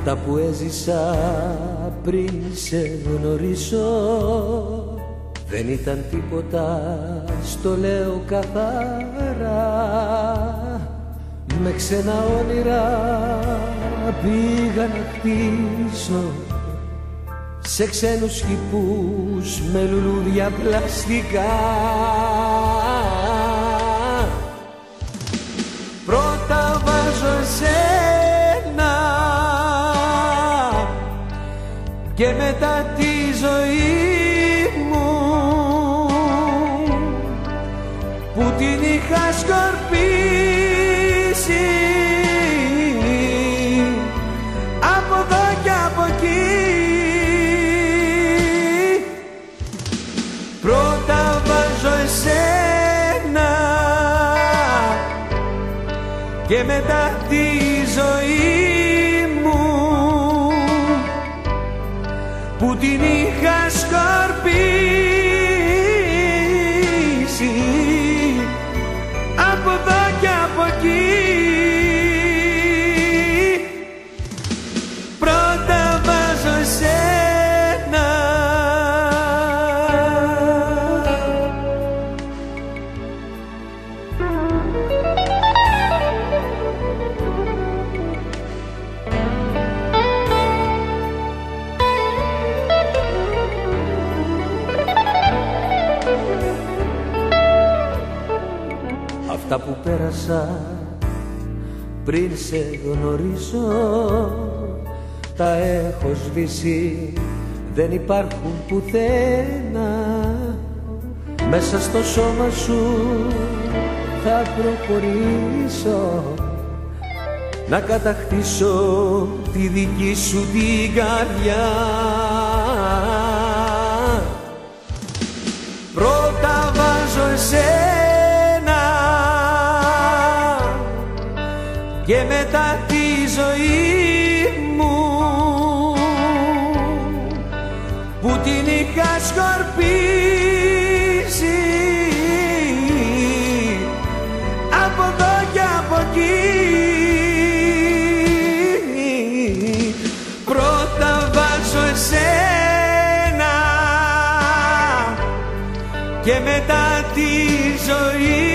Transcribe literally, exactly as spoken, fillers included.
Αυτά που έζησα πριν σε γνωρίσω δεν ήταν τίποτα, στο λέω καθαρά. Με ξένα όνειρα πήγα να χτίσω σε ξένους χυπούς με λουλούδια πλαστικά. Πρώτα βάζω εσένα και μετά τη ζωή μου που την είχα σκορπίσει από εδώ και από εκεί. Πρώτα βάζω εσένα και μετά τη ζωή μου που την είχα σκορπίσει από εδώ και από εκεί. Πρώτα βάζω εσένα. Αυτά που πέρασα πριν σε γνωρίσω τα έχω σβήσει, δεν υπάρχουν πουθένα. Μέσα στο σώμα σου θα προχωρήσω να κατακτήσω τη δική σου την καρδιά. Πρώτα βάζω εσένα και μετά τη ζωή μου που την είχα σκορπίσει από εδώ και από εκεί. Πρώτα βάζω εσένα και μετά τη ζωή